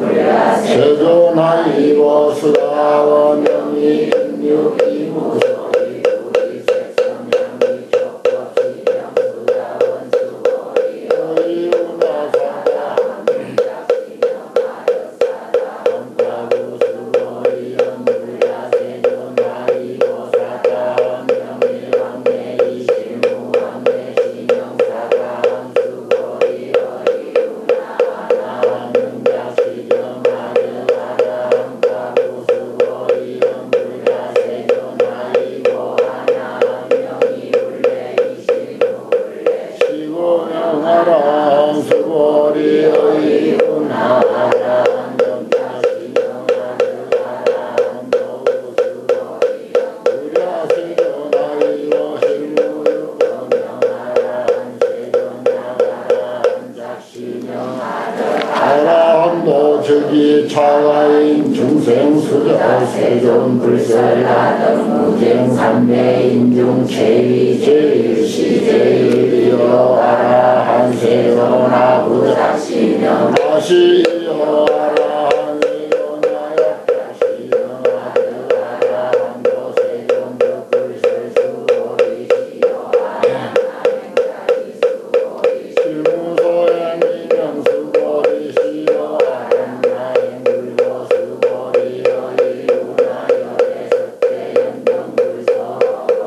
세존하이고 수다원 명이 인육이 무소리 우리 색성향이 촉법시 수다원 수고리 어이우나 사다 한작시명하여 사다 가우 수고리연 불야 세존하이고 사다 명이 왕래 이실무 왕래 신영사가 한수고리 어이우나 하나는 자시령하여 하나는 가우 수고리 연불야 세존하이고 하나는 명이 불래 이실무 불래 시고명하라 한수고리 어이우나 하나는 자시령하여 하나는 가우 수고리 연불야 세존하이고 실무유 아라함도 즉이 차가인 중생수자 세존 불설하던 무쟁 삼매인 중 제일 제일시 제일이여 아라한 세존아 부자시명 다시여 아라한 세존아야 다시여 아라한도 세존 불설 수고리시여 실무소행 인명 수고리시여 아름다행 불고 수고리여 이루나 열의 석대 연경 불서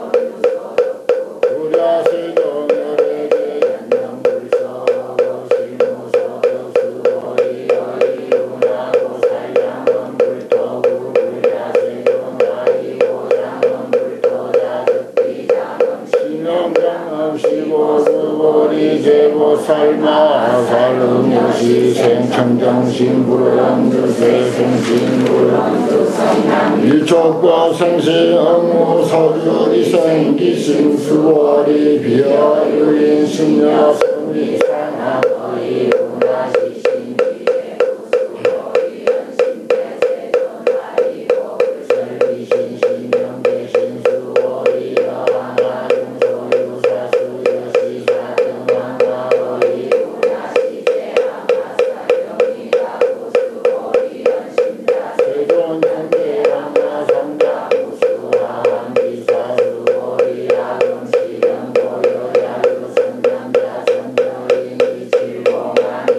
불야 세존 열의 대연경 불서 실무소도 수고리여 이루나 고살양원 불토구 불야 세존 아이고 장원 불토자 즉비 장원 신영장업 시고 수고리 제보 설마 설음여시 생청정신 불원주세 생신 불원주 성남 일촉고 생시 응무 서주리 생기신 수고리 비어 유인 신여 성리 상하 거의 운하시 신비에 수고리 연신대 세존 아이고 불설비 신신 명대신 수고리 여하나 중소유사 수여시 사등왕 거의 운하시 대항하사 영이하고 수고리 연신다 세존 형제왕하 성자 무수하한 기사 수고리 야금 시령 고요 야유 성남자 성녀인 이칠공한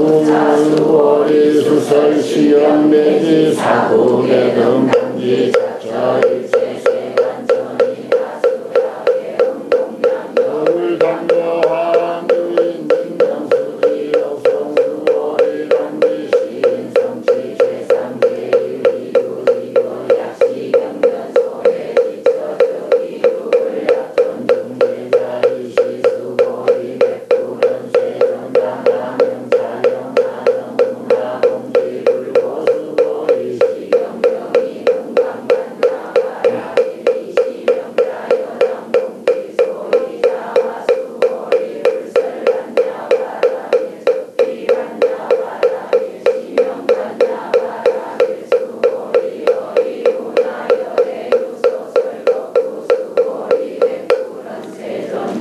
수고리 수설 시영 매지 사고계 등 방지 자처 일체 세관천이 다수하게 음동량 여을 강요한 유인 등명수지 역성 수고리 방지 시인 성취 최상계 유리유 이거 약시 경변 소해 지처 저기유 불약전 중대자 일시 수고리 백구변 세전 당당 명사령 하령 문화 공지 불고 수고리 시경병이 금강반나 바라기 시명자여 당공지 소리자와 수고리 불설반냐 바라기 습기반냐 바라기 시명반냐 바라기 수고리 어이구나 열애유소설 걷고 수고리 백구런 세전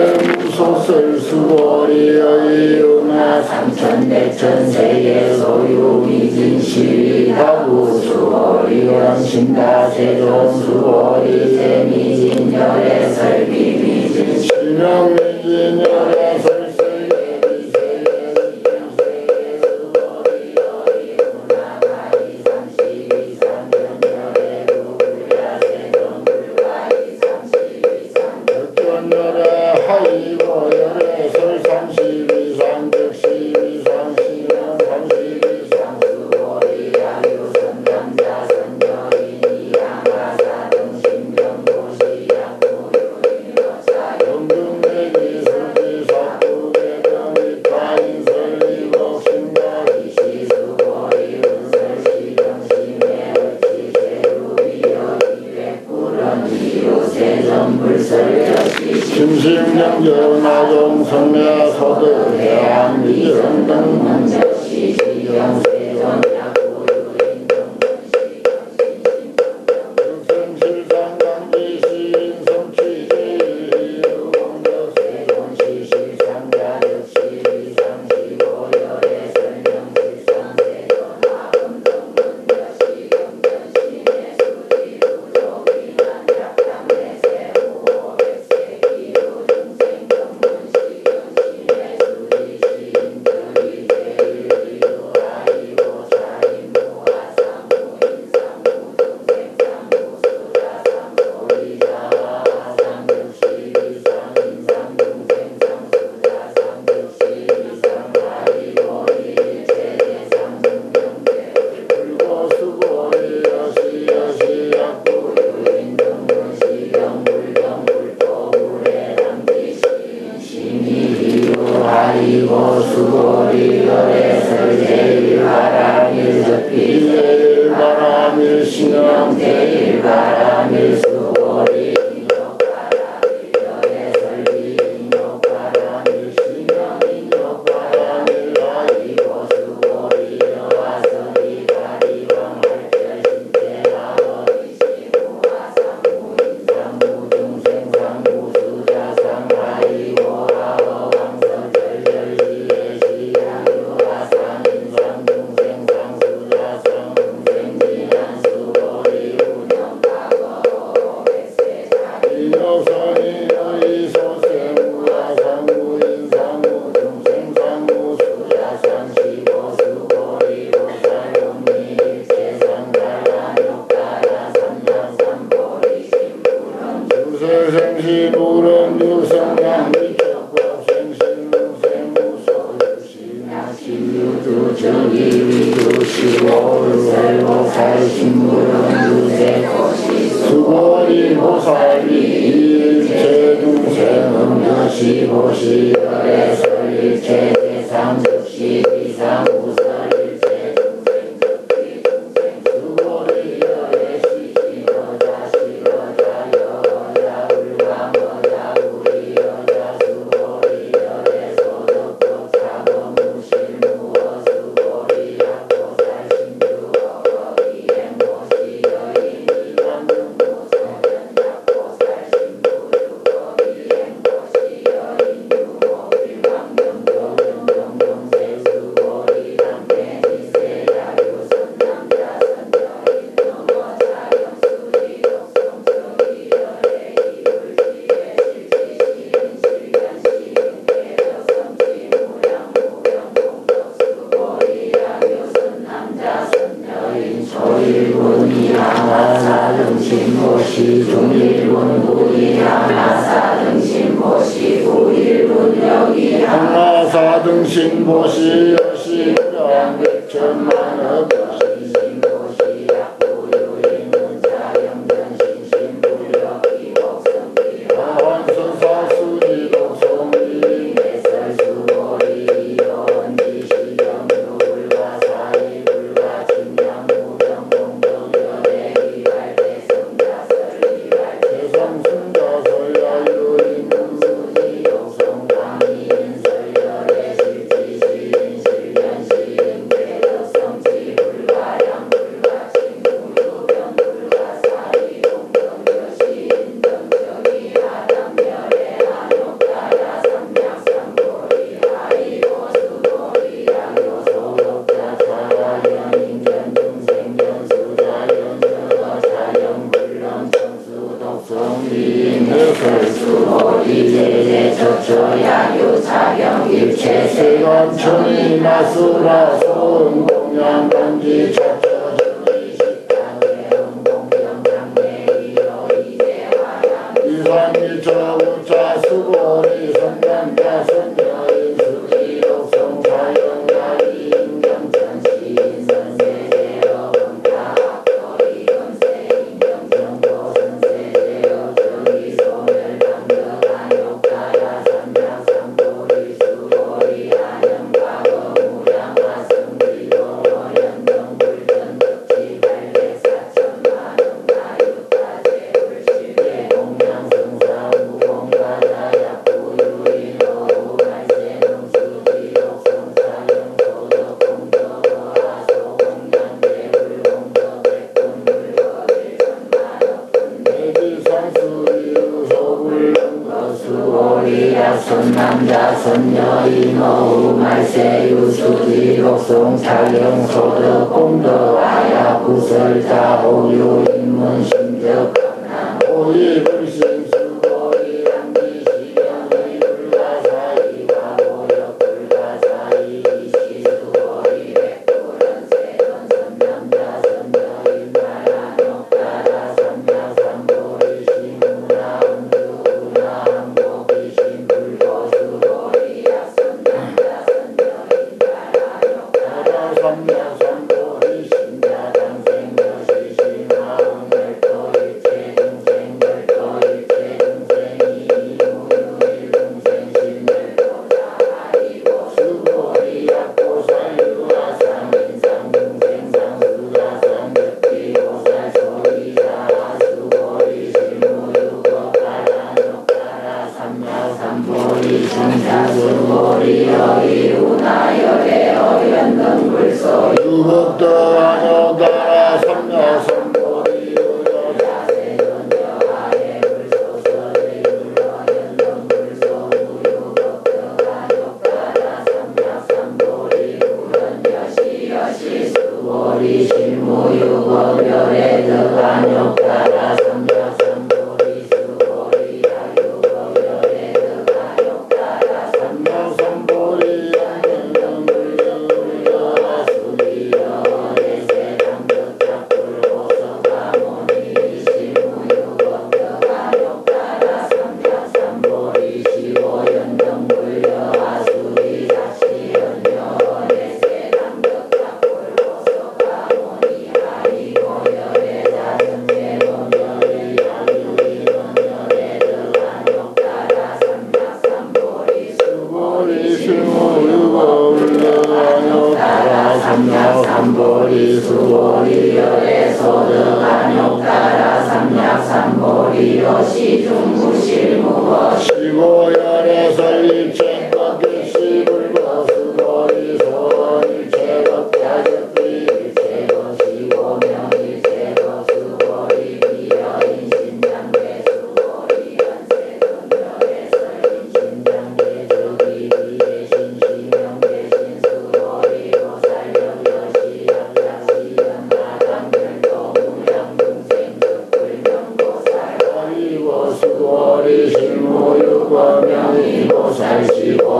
열애무소설 수고리의 은하 삼천대천 세계 소유 미진 시위하고 수고리 원신다 세존 수고리 세미진 열애 설비 미진 실명 미진 열애 설설 예비 세계 세계 수고리 어이구나 가이 삼십이 삼전 열애 루야 세존 불과 이삼십이 삼전 전 열애 하이고 열애 설 삼십이 삼적 십이 삼십영 삼십이 삼수고리 야유선 남자 선녀인이 양가사 등신명 도시 양구유인 여사 영등내기 설지 사구계 등이 타인 설리고 신가리 시수고리 은설 시정심의 얼치 세루이여 이백구런 이유 세전 불설 여시 심심영정 나종 성례 소득 해양 위정 등 문적시 시경 세전 약구유인 등문시 육생실상 강지 시인 성취 제일 공적 세전 시시 상자력 시비 상시고 열애 설명 실상 세전 하금 등문 여시 경전 시내 수지 부족 비만 약당 내세 오백 세기 중생 경문 시경 시내 수지 시인들이 제일이요 아이고 차인 무화상무 인상무 등생상무 수자상 소리자와 상득 시비상 인상 등생상 수자상 득시비상 아이고 일체대상 등명대 불고 수고리 여시 여시 약구 유인 등문 시경 불경 불도 불에 남기 시인 신이기로 아이고 수고리 열애 설제일 바람일 접비 제일 바람일 신영 제일 바람일 수고리 인욕 바람일 열애 설비 인욕 바람일 신영 인욕 바람일 아이고 수고리 여와서리 가리왕 할절 신태라 어리시 무화상무 인상무 중생상무 수자상 아이고 아어왕서 절절리에 시야유화상 인상 중생상 수자상 응생기한 수고리 운영과거 백세사 인욕선이 의소생 무화상무 인상무 중생상무 수자상 시고 수고리 보살용리 일체상 가라욕가라 삼양삼보리 심부름 주세생시 무름 유성양 미적법 생신생무소 유신약시유두 정기위두 시고울설보살 신무름 유세고시 수고리 보살이 일체 중생음 여시고시 열애설 일체 대상 즉시 비상 우설 일체 중생 즉비 중생 수고리 열애시 시여자 시여자 여자 울왕 여자 우리 여자 수고리 열애 소득법 사범무 실무어 수고리 약보살 신주 어거기 행모시 여인 이광등무 서전 약보살 신부 유거기 행모시 여인 유모 빌왕 보시 중일군 무이양아사 등신보시 구일군 여기 항아사 등신 보시 여시 영백천만업 신보시 약구유인 문자영 등신신부여 기복성기 한서사수지 독성기 내설수고리 이원지시영 누불과 사이불과 침양무병 공덕여대 이발대성자설 이발대 대성승자설야유인 수지 독성광인 설열의 실지시인 실견시인 대덕성지 불가양 불가침 무유병 불가사이 공덕여시인 등적이 하담열의 한옥가라 삼약삼고리 하이고수고리 양요소독자 차라연인견 중생견수자연저가 차영불령 청수독성리인 해설수고리 제제처처야유차경 일체세 세간천이 나수라 소음공양간지 차처전이 이상이 저우자 수고리 선남자 선녀인 수지독성 자영야이 인경천시인 선세제여 금타학도리 금세인경 정도 선세제여 정의소멸감덕안욕가야 삼약삼고리 수고리 안영과거 무량화성비도 원연동불전덕지 발백사천만원가유가제 불실대 공양승사 무공가자 약구유인 오후갈세농수지독성사영 소덕공덕어하소 공양대불공덕백군불거일천만억군 수오리야 손남자 손여인 오후말세유수지독성 사영 소덕공덕아야 구설자 호유인문 심적 오이 불신 수고리 양지시경의 불가사이와 고역 불가사이 이시수고리 백불은 세던 선남자 선여인 말한옥가라 삼야삼고리 시무나 음주구나 항복이 신불고수고리 약선남자 선여인 말한옥가라 삼야삼고리 신자당생여시 신화음별도 일체 등생별도 일체 등생이 이무유일 등생신별도 자하이고 수고리 약고사유와 상인상 등생상 수가상 득기고살 소리자 수고리 실무유고 가라녹가라 삼야삼고리 신사수고리 여이우나열의 어연등불소 유법도 아녀가라 삼야삼고리 야세존여하의 불소설의 불어연등불소 무유법덕안욕가라 삼약삼고리 불언여시여시 수고리 실무유법열의 덕안욕가라 삼약삼고리 수고리 야유법열의 덕안욕가라 삼야삼고리 양현등불여불여하 수리여의 세상덕작불호서가모니 실무유법덕안욕가라 삼약삼고리 시오연등불여하 수리사시연여의 세상덕작불호서가모니 하이고열의 자승대범열의 야유인원열의 덕안욕가라 삼약삼고리 수고리 실무유법울려아녀가라 삼야삼고리 수고리열의 소득안욕가라 삼약삼고리여 시중무실무거 시고열의 설립체법일시불거 수고리 소원일체법자적비 일체거 시고명 일체거 수고리 비여인 신장대 수고리 연세동열의 설인 신장대 적이 비대신 신명대신 수고리 고살력여시 약약시연 마당별도 무량등생득불명고살 아이고 수고리 실무유법명이고살시고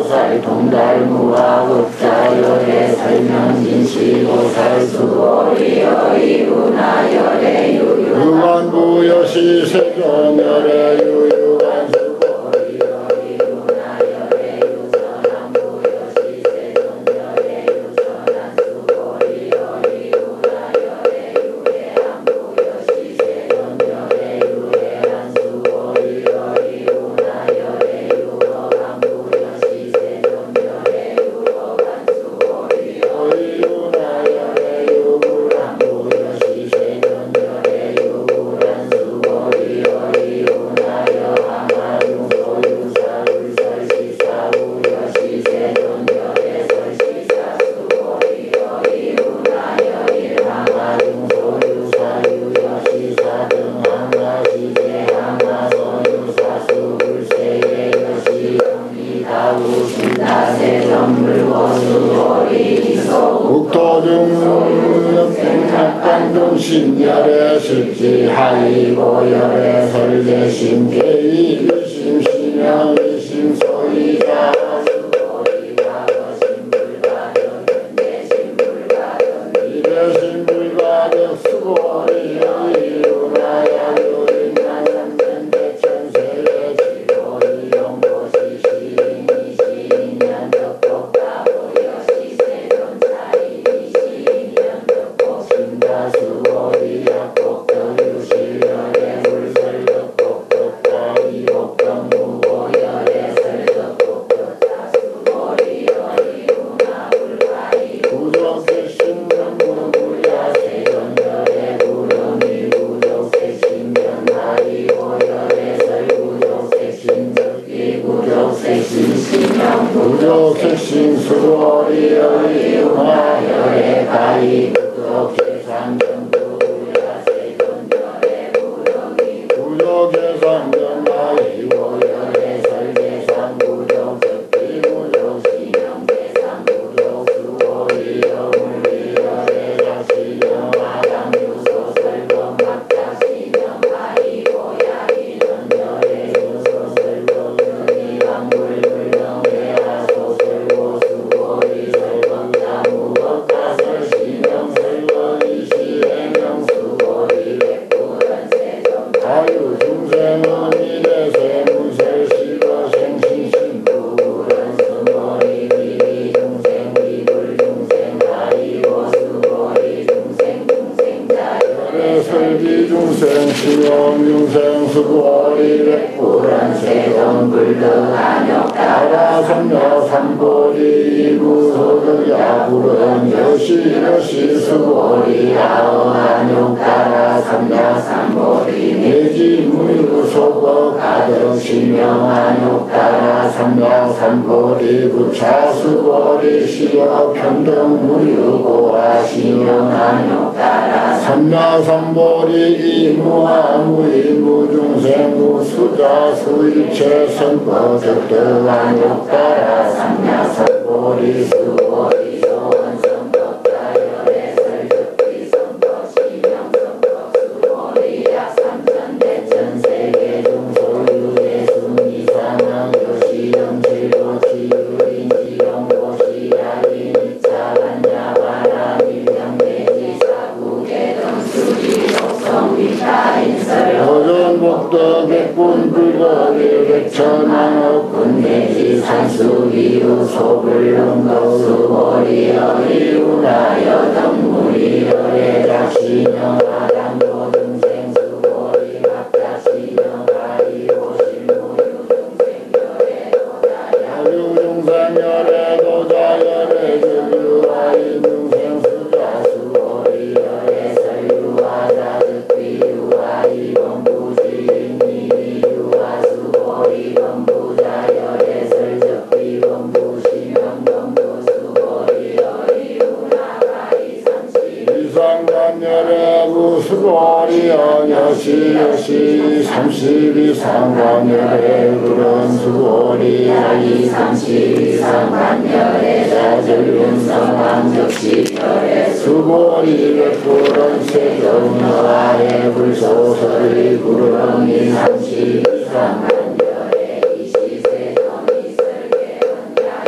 고살 동달무와 극자열의 설명진시고살 수월이여 이분하열의 유유 유관부여시 세존열의 유유관 수월이여 이분하열의 유선한부여시 세존열의 유선한 수월이여 이분하열의 유해한부여시 세존열의 유해한 수월이여 이분하열의 유허한부여시 세존열의 유허한 수월이여 이분하열의 유불한부여시 세존열의 유불한 수월이여 이분하여 항아융소유사불설시사부여시 세존열의 설시사 수월이여 이분하여 일항아융소유사유여시사 등 항아시제 항아소유사수불세의 여시 국토중역백락관동 신열의 실지하이고열의 설계심계의 의심신영 의심소이자 수고리가더 신불가더 견대신불가더 이래신불가더 수고리여 이윤하여 유인난삼천대천세의 지도이용고시 시인이 시인년덕복가보여시 세존사인이 시인년덕복 신다수고리야 복덕유실열의 물설덕복덕다 이복덕무고열의 설덕복덕다 수고리여 이문화불가이 구족색신명무구야 세존열의 구름이 구족색신명하이고열의 설구족색신덕이 구족색신신명 구족색신수월이여 이문화열의 가이 구족계산정구야 세존열의 구름이 구족계산정하이고열의 설계산 구족적비 구족신명계산 구족수월이여 물리열의 작신영 아담유소 설검학자신영하이고야 인원열의 유소 설검연이왕불불명의 하소설고 수월이 설검자무법가 설신영 설검이 시행령 수월이 백불은 세존 자유중생은 이래세무설시거 생신신부불은 수월이 위기중생 위불중생 하이고 수월이 중생 중생자 열의 설비중생 시험중생 수월이 백불은 세존 불등한욕 따라선녀 삼보리 이구소득 야불은 여시 여시 수월이 아어한욕 따라선녀 삼보리 내지 무유소법 가득 신명한욕 따라선녀 삼보리 부차 수월이 시여 편등 무유고하 신명한욕 따라 선녀 삼보리 이무하 무이무중생 무수자 수일체 선거 적득한욕 따라 삼녀 삼보리 수월이 소원 선덕가열의 설적비 선거 신명 선거 수월이야 삼천대천 세계중 소유대순 이상형 여시영실고 지유인지영고시야 인이차간야바라 밀정대지사국의 수리 독성 위타인설 도전복도 백군 불거리 백천왕 군대지 산수기루 소불릉도 수월이여 이운하여 덕물이여의 작신영 아담도 등생 수월이 합자신영 하이고 실무유 등생열의 도자야 유중생열의 도자열의 주유하이 등생 수자 수월이여의 설유하자 득비유하이 범부시인이 유하 수월이 범부자열의 설적비 범부신영 범부수월이여 이문화가이 삼십 이상관열의 무수월이여 여시 여시 삼십이 상관열의 그런 수월이야 이 삼십이 상관열의 자절윤성왕적시열의 수월이 백불은 세존여하의 불소설이 구름이 삼십이 상관열의 이시세존이 설계원야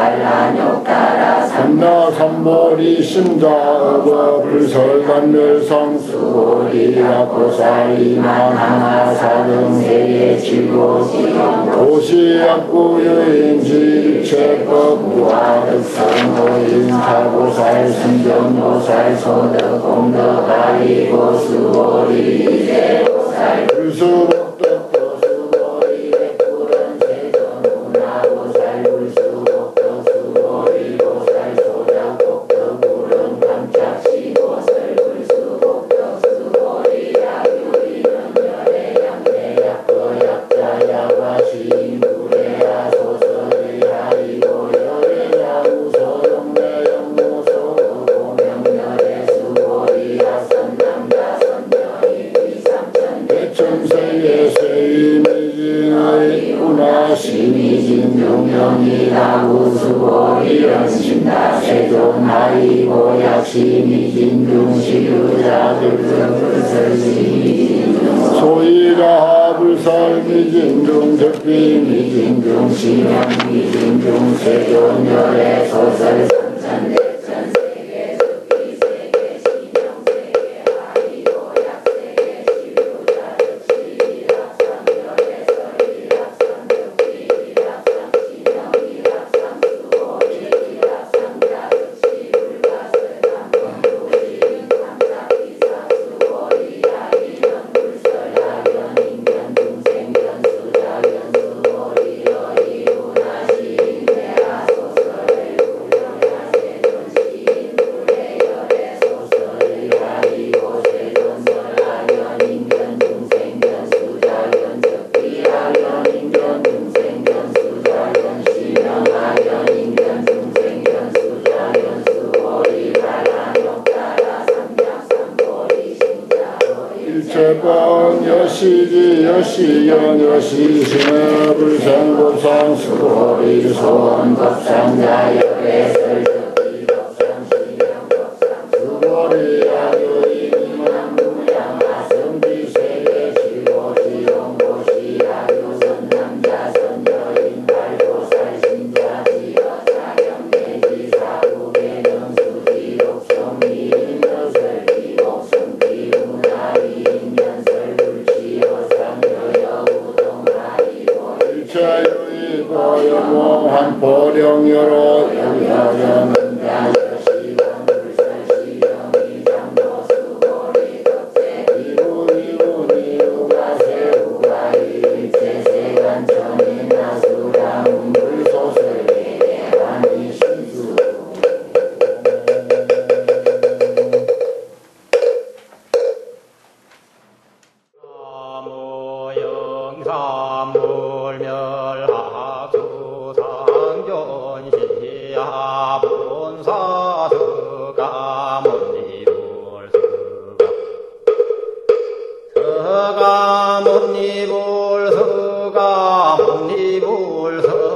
발라뇨 따라 삼나 삼보리 심자업어 불설단멸성 수고리라 고사리만 하나 사등세계 칠고지영 도시약구 여인지 일체법 무아득성고인 사고살 승전고살 소득공덕 아리고 수고리 이세고살 불수복덕 수고리 백불은 세전문화고살 불수복덕 수고리 고살 소작복덕 불은 감착시고설 불수복덕 수고리 야유리는 열애 양대약 거약자야와 시인 구례야 소설의 하이고 열애야 우서영내 영무소 공명열애 수고리야 선남자 선녀이 비삼천 대천세계 세이미진의 운하시미진 용명이다 우수고리 연신다 세존하이고 약시미진 중시유자들들설시미진 소이라 불설미진중 적비미진중 시명미진중 세존열애 소설 삼천대천 세계 적비 세계 시명세계 하이고 약세계 시유자득 시일학상 열애설 일학상 적비 일학상 시명 일학상 수고리 일학상 자득 시불가설 감동도시인 감사기사 수고리 야기는 불설하견 인견 중생견 수자견 수고리 여이우나 시인 대하 소설의 구려야 세존 시인 구례열애 소설의 하이고 세존설하견 인견 중생견 수자견 적비하견 인견 중생견 수자견 시명하견 인견 중생견 수자견 수고리 바라뇨 따라 삼약삼고리 심자고리 일체법 여시지 여시연 여시신의 불생법상 수고리 소원법상 자열애설 적비법상 시명법상 수고리 야유이만 무양 아성비세계 칠고지용고시 야유선남자 선여인 발도살 신자지 여사령 내지사구배령 수지옥성미인 여설기 옥성기 문화이인연설 불치여상 여여우동하이고 일체유의 보여모한 보령여로 여여연 야여시원 불설시령이 장도수고리 덕제 이무이무니우가 세우가이 일체세간 천인 아수랑 불소설의 대환이 신수 사무영삼불멸하수상견시야 본사스가 못니불 서가 서가 못니불 서가 못니불 서